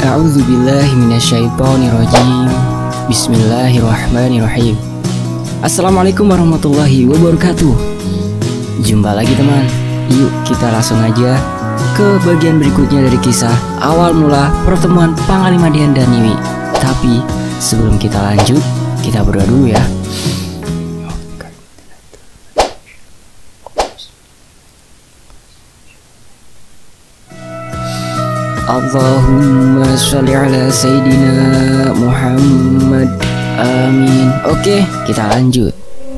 A'udzubillahi minasyaitonirrajim. Bismillahirrahmanirrahim. Assalamualaikum warahmatullahi wabarakatuh. Jumpa lagi teman. Yuk kita langsung aja ke bagian berikutnya dari kisah awal mula pertemuan Panglima Dehan dan Niwi. Tapi sebelum kita lanjut, kita berdoa dulu ya. Allahumma sholli ala Sayyidina Muhammad. Amin. Oke, kita lanjut.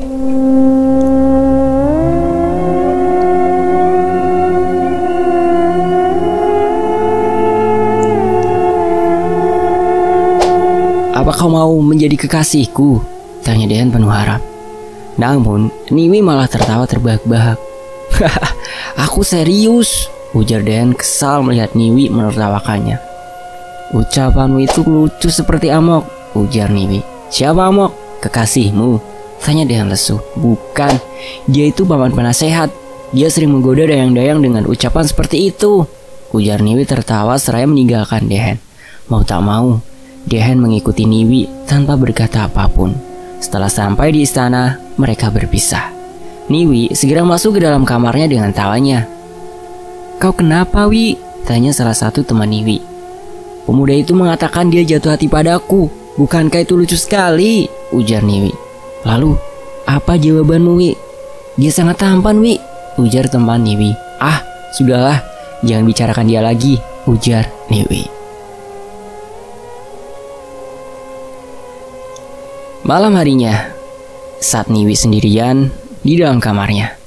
Apa kau mau menjadi kekasihku? Tanya Dehan penuh harap. Namun Niwi malah tertawa terbahak-bahak. Aku serius, ujar Dehan kesal melihat Niwi menertawakannya. Ucapanmu itu lucu seperti Amok, ujar Niwi. Siapa Amok? Kekasihmu? Tanya Dehan lesu. Bukan, dia itu paman penasehat. Dia sering menggoda dayang-dayang dengan ucapan seperti itu, ujar Niwi tertawa seraya meninggalkan Dehan. Mau tak mau, Dehan mengikuti Niwi tanpa berkata apapun. Setelah sampai di istana, mereka berpisah. Niwi segera masuk ke dalam kamarnya dengan tawanya. Kau kenapa, Wi? Tanya salah satu teman Niwi. Pemuda itu mengatakan dia jatuh hati padaku. Bukankah itu lucu sekali? Ujar Niwi. Lalu, apa jawabanmu, Wi? Dia sangat tampan, Wi, ujar teman Niwi. Ah, sudahlah, jangan bicarakan dia lagi, ujar Niwi. Malam harinya, saat Niwi sendirian di dalam kamarnya,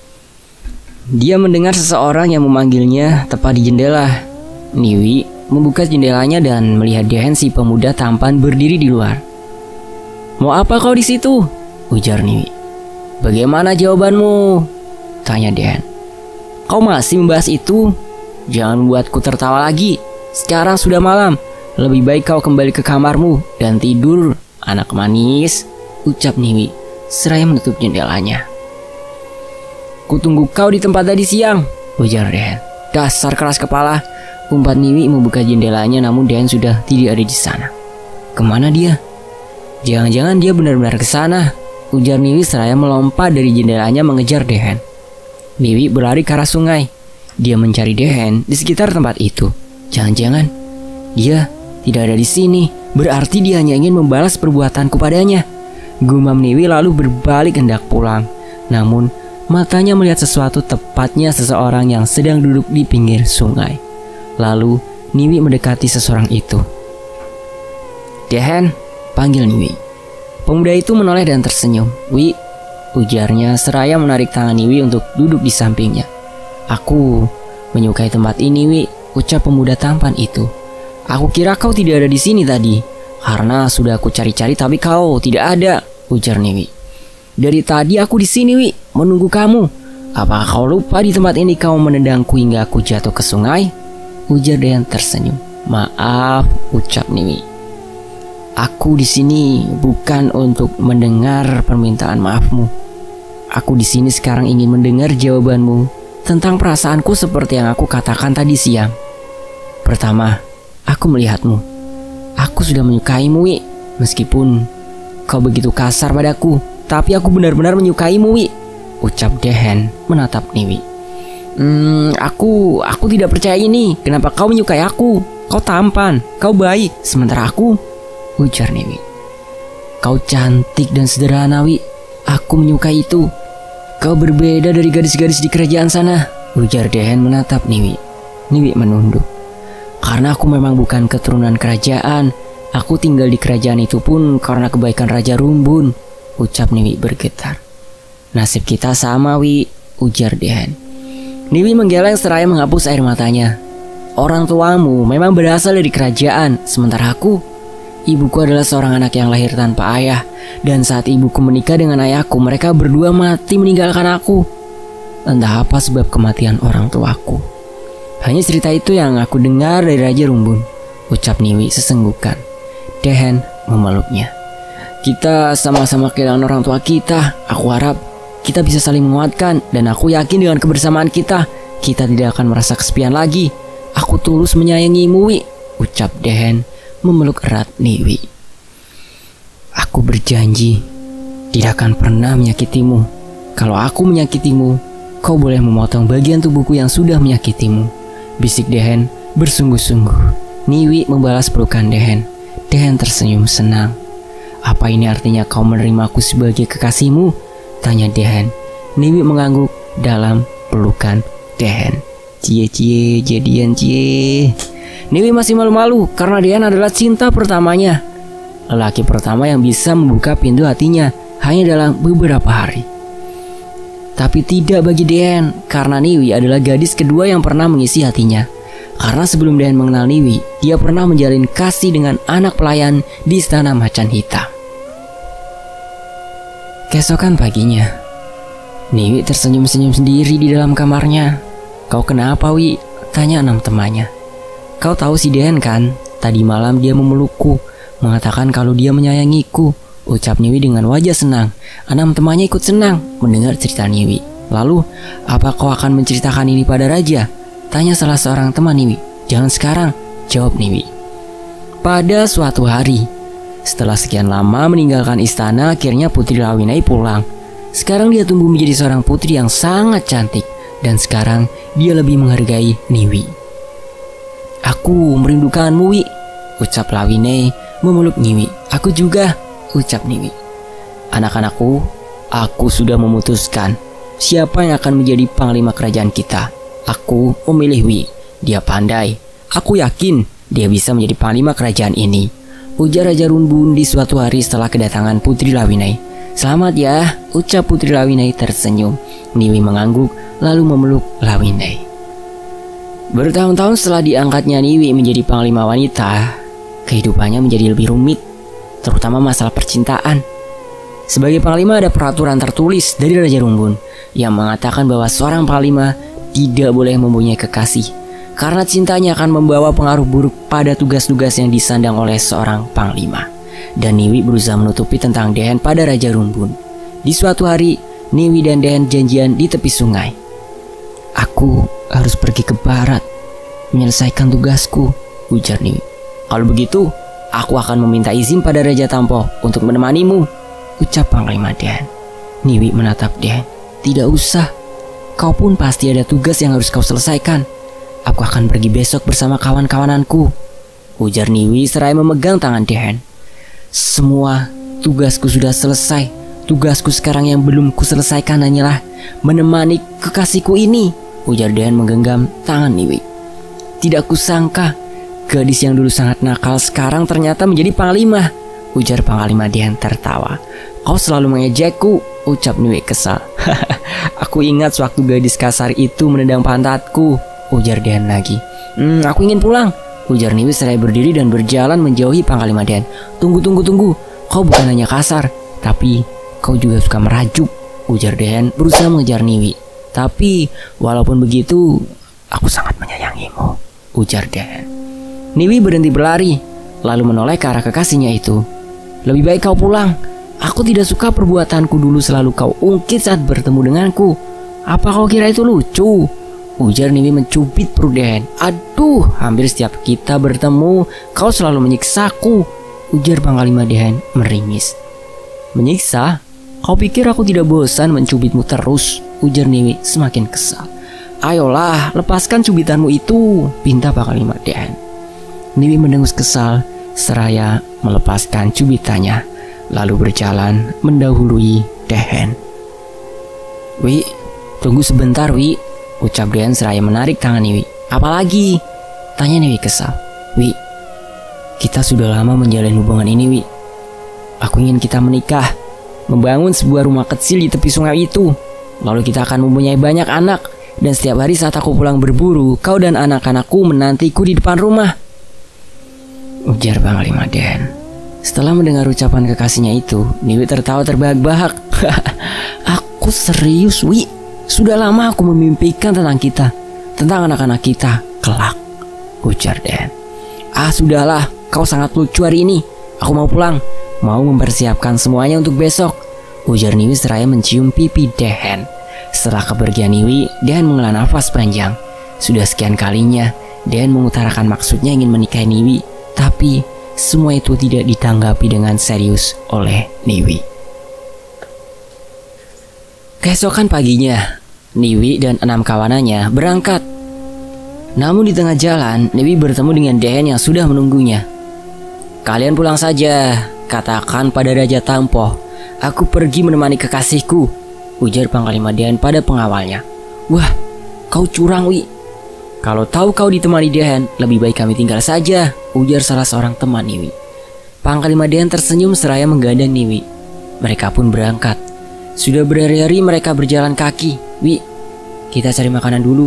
dia mendengar seseorang yang memanggilnya tepat di jendela. Niwi membuka jendelanya dan melihat Dehan si pemuda tampan berdiri di luar. Mau apa kau di situ? Ujar Niwi. Bagaimana jawabanmu? Tanya Dehan. Kau masih membahas itu? Jangan buatku tertawa lagi. Sekarang sudah malam. Lebih baik kau kembali ke kamarmu dan tidur, anak manis, ucap Niwi seraya menutup jendelanya. Kutunggu kau di tempat tadi siang, ujar Dehan. Dasar keras kepala, umpat Niwi membuka jendelanya namun Dehan sudah tidak ada di sana. Kemana dia? Jangan-jangan dia benar-benar ke sana, ujar Niwi seraya melompat dari jendelanya mengejar Dehan. Niwi berlari ke arah sungai. Dia mencari Dehan di sekitar tempat itu. Jangan-jangan dia tidak ada di sini, berarti dia hanya ingin membalas perbuatanku padanya. Gumam Niwi lalu berbalik hendak pulang. Namun matanya melihat sesuatu, tepatnya seseorang yang sedang duduk di pinggir sungai. Lalu Niwi mendekati seseorang itu. Dehan, panggil Niwi. Pemuda itu menoleh dan tersenyum. Wi, ujarnya seraya menarik tangan Niwi untuk duduk di sampingnya. Aku menyukai tempat ini, Wi, ucap pemuda tampan itu. Aku kira kau tidak ada di sini tadi, karena sudah aku cari-cari tapi kau tidak ada, ujar Niwi. Dari tadi aku di sini, Wi, menunggu kamu. Apakah kau lupa di tempat ini kau menendangku hingga aku jatuh ke sungai? Ujar Dehan tersenyum. Maaf, ucap Niwi. Aku di sini bukan untuk mendengar permintaan maafmu. Aku di sini sekarang ingin mendengar jawabanmu tentang perasaanku seperti yang aku katakan tadi siang. Pertama, aku melihatmu. Aku sudah menyukaimu, Wi. Meskipun kau begitu kasar padaku, tapi aku benar-benar menyukaimu, Wi, ucap Dehan menatap Niwi. Aku tidak percaya ini. Kenapa kau menyukai aku? Kau tampan, kau baik, sementara aku, ujar Niwi. Kau cantik dan sederhana, Wi. Aku menyukai itu. Kau berbeda dari gadis-gadis di kerajaan sana, ujar Dehan menatap Niwi. Niwi menunduk. Karena aku memang bukan keturunan kerajaan. Aku tinggal di kerajaan itu pun karena kebaikan Raja Rumbun, ucap Niwi bergetar. Nasib kita sama, Wi, ujar Dehan. Niwi menggeleng seraya menghapus air matanya. Orang tuamu memang berasal dari kerajaan, sementara aku, ibuku adalah seorang anak yang lahir tanpa ayah. Dan saat ibuku menikah dengan ayahku, mereka berdua mati meninggalkan aku. Entah apa sebab kematian orang tuaku. Hanya cerita itu yang aku dengar dari Raja Rumbun, ucap Niwi sesenggukan. Dehan memeluknya. Kita sama-sama kehilangan orang tua kita. Aku harap kita bisa saling menguatkan. Dan aku yakin dengan kebersamaan kita tidak akan merasa kesepian lagi. Aku tulus menyayangimu, Wi, ucap Dehen memeluk erat Niwi. Aku berjanji tidak akan pernah menyakitimu. Kalau aku menyakitimu, kau boleh memotong bagian tubuhku yang sudah menyakitimu, bisik Dehen bersungguh-sungguh. Niwi membalas pelukan Dehen. Dehen tersenyum senang. Apa ini artinya kau menerimaku sebagai kekasihmu? Tanya Dehen. Niwi mengangguk dalam pelukan Dehen. Cie jadian cie. Niwi masih malu-malu karena Dehen adalah cinta pertamanya. Lelaki pertama yang bisa membuka pintu hatinya hanya dalam beberapa hari. Tapi tidak bagi Dehen, karena Niwi adalah gadis kedua yang pernah mengisi hatinya. Karena sebelum Dehen mengenal Niwi, dia pernah menjalin kasih dengan anak pelayan di istana macan hitam. Keesokan paginya, Niwi tersenyum-senyum sendiri di dalam kamarnya. Kau kenapa, Wi? Tanya enam temannya. Kau tahu si Dehen kan? Tadi malam dia memelukku, mengatakan kalau dia menyayangiku, ucap Niwi dengan wajah senang. Enam temannya ikut senang mendengar cerita Niwi. Lalu, apa kau akan menceritakan ini pada raja? Tanya salah seorang teman Niwi. Jangan sekarang, jawab Niwi. Pada suatu hari, setelah sekian lama meninggalkan istana, akhirnya Putri Lawinai pulang. Sekarang dia tumbuh menjadi seorang putri yang sangat cantik, dan sekarang dia lebih menghargai Niwi. Aku merindukanmu, Wi, ucap Lawinai memeluk Niwi. Aku juga, ucap Niwi. Anak-anakku, aku sudah memutuskan siapa yang akan menjadi panglima kerajaan kita. Aku memilih Wi. Dia pandai. Aku yakin dia bisa menjadi panglima kerajaan ini, ujar Raja Runbun di suatu hari setelah kedatangan Putri Lawinai. Selamat ya, ucap Putri Lawinai tersenyum. Niwi mengangguk lalu memeluk Lawinai. Bertahun-tahun setelah diangkatnya Niwi menjadi panglima wanita, kehidupannya menjadi lebih rumit, terutama masalah percintaan. Sebagai panglima ada peraturan tertulis dari Raja Runbun yang mengatakan bahwa seorang panglima tidak boleh mempunyai kekasih, karena cintanya akan membawa pengaruh buruk pada tugas-tugas yang disandang oleh seorang panglima. Dan Niwi berusaha menutupi tentang Dehen pada Raja Runbun. Di suatu hari, Niwi dan Dehen janjian di tepi sungai. Aku harus pergi ke barat, menyelesaikan tugasku, ujar Niwi. Kalau begitu, aku akan meminta izin pada Raja Tampo untuk menemanimu, ucap Panglima Dehen. Niwi menatap Dehen. Tidak usah, kau pun pasti ada tugas yang harus kau selesaikan. Aku akan pergi besok bersama kawan-kawananku, ujar Niwi seraya memegang tangan Dehen. Semua tugasku sudah selesai. Tugasku sekarang yang belum kuselesaikan hanyalah menemani kekasihku ini, ujar Dehen menggenggam tangan Niwi. Tidak kusangka gadis yang dulu sangat nakal sekarang ternyata menjadi panglima, ujar Panglima Dehen tertawa. Kau selalu mengejekku, ucap Niwi kesal. Aku ingat sewaktu gadis kasar itu menendang pantatku, ujar Dehen lagi. Aku ingin pulang, ujar Niwi seraya berdiri dan berjalan menjauhi Panglima Dehen. Tunggu, kau bukan hanya kasar, tapi kau juga suka merajuk, ujar Dehen berusaha mengejar Niwi. Tapi walaupun begitu, aku sangat menyayangimu, ujar Dehen. Niwi berhenti berlari, lalu menoleh ke arah kekasihnya itu. Lebih baik kau pulang. Aku tidak suka perbuatanku dulu selalu kau ungkit saat bertemu denganku. Apa kau kira itu lucu? Ujar Niwi mencubit perut Dehen. Aduh, hampir setiap kita bertemu, kau selalu menyiksaku, ujar Panglima Dehen meringis. Menyiksa? Kau pikir aku tidak bosan mencubitmu terus? Ujar Niwi semakin kesal. Ayolah, lepaskan cubitanmu itu, pinta Panglima Dehen. Niwi mendengus kesal seraya melepaskan cubitannya, lalu berjalan mendahului Dehen. Wi, tunggu sebentar, Wi, ucap Dehen seraya menarik tangan Niwi. Apalagi? Tanya Niwi kesal. Wi, kita sudah lama menjalin hubungan ini, Wi. Aku ingin kita menikah, membangun sebuah rumah kecil di tepi sungai itu. Lalu kita akan mempunyai banyak anak, dan setiap hari saat aku pulang berburu, kau dan anak-anakku menantiku di depan rumah, ujar Panglima Dehen. Setelah mendengar ucapan kekasihnya itu, Niwi tertawa terbahak-bahak. Aku serius, Wi. Sudah lama aku memimpikan tentang kita, tentang anak-anak kita kelak, ujar Dehen. Sudahlah, kau sangat lucu hari ini. Aku mau pulang, mau mempersiapkan semuanya untuk besok, ujar Niwi seraya mencium pipi Dehen. Setelah kepergian Niwi, Dehen menghela nafas panjang. Sudah sekian kalinya Dan mengutarakan maksudnya ingin menikahi Niwi, tapi semua itu tidak ditanggapi dengan serius oleh Niwi. Keesokan paginya, Niwi dan 6 kawanannya berangkat. Namun di tengah jalan, Niwi bertemu dengan Dehen yang sudah menunggunya. "Kalian pulang saja, katakan pada Raja Tampoh, aku pergi menemani kekasihku," ujar Panglima Dehen pada pengawalnya. "Wah, kau curang, Wi. Kalau tahu kau ditemani Dehen, lebih baik kami tinggal saja," ujar salah seorang teman Niwi. Panglima Dehen tersenyum seraya menggandeng Niwi. Mereka pun berangkat. Sudah berhari-hari mereka berjalan kaki. "Wi, kita cari makanan dulu.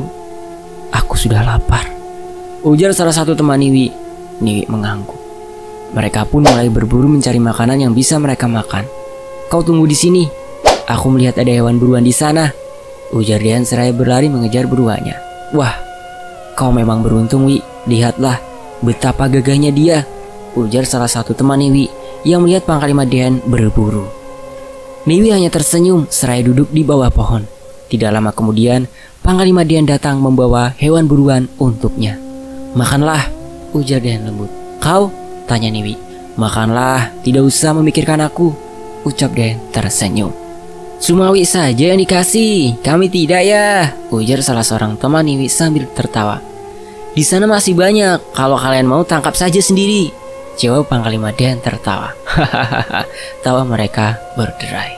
Aku sudah lapar," ujar salah satu teman Niwi. Niwi mengangguk. Mereka pun mulai berburu mencari makanan yang bisa mereka makan. "Kau tunggu di sini. Aku melihat ada hewan buruan di sana," ujar Dehen seraya berlari mengejar buruannya. "Wah, kau memang beruntung, Wi. Lihatlah betapa gagahnya dia," ujar salah satu teman Niwi yang melihat Panglima Dehen berburu. Niwi hanya tersenyum seraya duduk di bawah pohon. Tidak lama kemudian, Panglima Dehen datang membawa hewan buruan untuknya. "Makanlah," ujar Dehen lembut. "Kau?" tanya Niwi. "Makanlah, tidak usah memikirkan aku," ucap Dehen tersenyum. "Sumawi saja yang dikasih, kami tidak ya," ujar salah seorang teman Niwi sambil tertawa. "Di sana masih banyak, kalau kalian mau tangkap saja sendiri," jawab Panglima Dehen tertawa. Hahaha, tawa mereka berderai.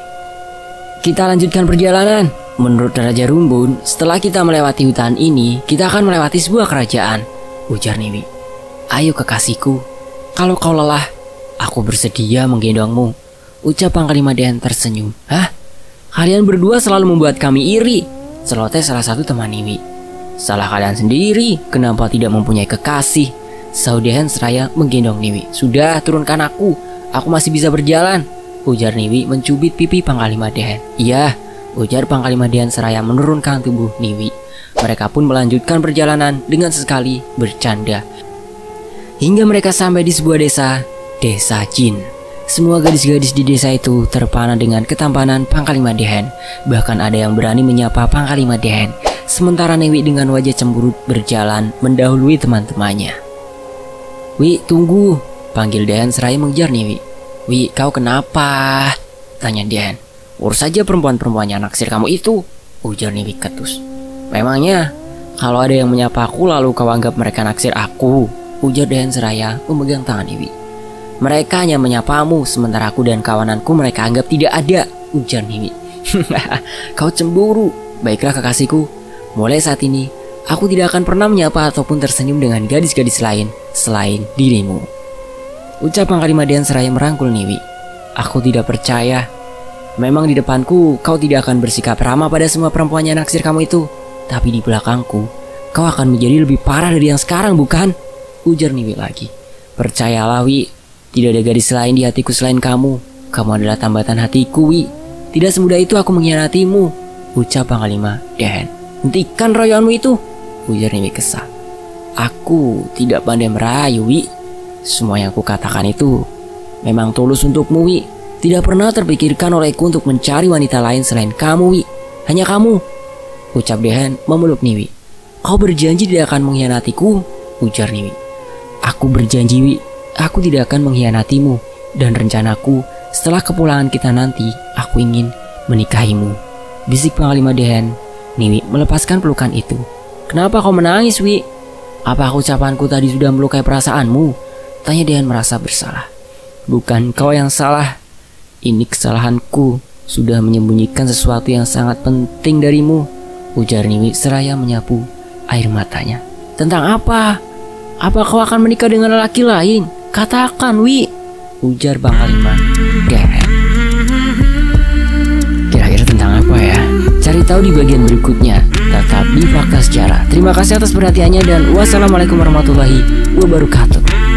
"Kita lanjutkan perjalanan. Menurut Raja Rumbun, setelah kita melewati hutan ini, kita akan melewati sebuah kerajaan," ujar Niwi. "Ayo kekasihku, kalau kau lelah, aku bersedia menggendongmu," ucap Panglima Dehen tersenyum. "Hah? Kalian berdua selalu membuat kami iri," celoteh salah satu teman Niwi. "Salah kalian sendiri, kenapa tidak mempunyai kekasih?" sahut Dehen seraya menggendong Niwi. "Sudah, turunkan aku masih bisa berjalan," ujar Niwi mencubit pipi Panglima Dehen. "Iya," ujar Panglima Dehen seraya menurunkan tubuh Niwi. Mereka pun melanjutkan perjalanan dengan sesekali bercanda. Hingga mereka sampai di sebuah desa Jin. Semua gadis-gadis di desa itu terpana dengan ketampanan Panglima Dehen. Bahkan ada yang berani menyapa Panglima Dehen. Sementara Niwi dengan wajah cemberut berjalan mendahului teman-temannya. "Wi, tunggu," panggil Dehen seraya mengejar Niwi. "Wi, kau kenapa?" tanya Dehen. "Urus saja perempuan-perempuan yang naksir kamu itu," ujar Niwi ketus. "Memangnya kalau ada yang menyapa aku lalu kau anggap mereka naksir aku?" ujar Dehen seraya memegang tangan Niwi. "Mereka hanya menyapamu, sementara aku dan kawananku mereka anggap tidak ada," ujar Niwi. "Kau cemburu. Baiklah kekasihku, mulai saat ini aku tidak akan pernah menyapa ataupun tersenyum dengan gadis-gadis lain selain dirimu," ucap Panglima Dehen seraya merangkul Niwi. "Aku tidak percaya. Memang di depanku kau tidak akan bersikap ramah pada semua perempuan yang naksir kamu itu, tapi di belakangku kau akan menjadi lebih parah dari yang sekarang, bukan?" ujar Niwi lagi. "Percayalah, Wi, tidak ada gadis lain di hatiku selain kamu. Kamu adalah tambatan hatiku, Wi. Tidak semudah itu aku mengkhianatimu," ucap Panglima Dehen. "Hentikan rayuanmu itu," ujar Niwi kesal. "Aku tidak pandai merayu, Wi. Semua yang kukatakan itu memang tulus untukmu, Wi. Tidak pernah terpikirkan olehku untuk mencari wanita lain selain kamu, Wi. Hanya kamu," ucap Dehen memeluk Niwi. "Kau berjanji tidak akan mengkhianatiku," ujar Niwi. "Aku berjanji, Wi. Aku tidak akan mengkhianatimu. Dan rencanaku setelah kepulangan kita nanti, aku ingin menikahimu," bisik Panglima Dehen. Niwi melepaskan pelukan itu. "Kenapa kau menangis, Wi? Apa ucapanku tadi sudah melukai perasaanmu?" tanya Dehen merasa bersalah. "Bukan kau yang salah. Ini kesalahanku, sudah menyembunyikan sesuatu yang sangat penting darimu," ujar Niwi seraya menyapu air matanya. "Tentang apa? Apa kau akan menikah dengan lelaki lain? Katakan, Wi," ujar Panglima Dehen. Kira-kira tentang apa ya? Cari tahu di bagian berikutnya. Tetap di Fakta Sejarah. Terima kasih atas perhatiannya dan wassalamualaikum warahmatullahi wabarakatuh.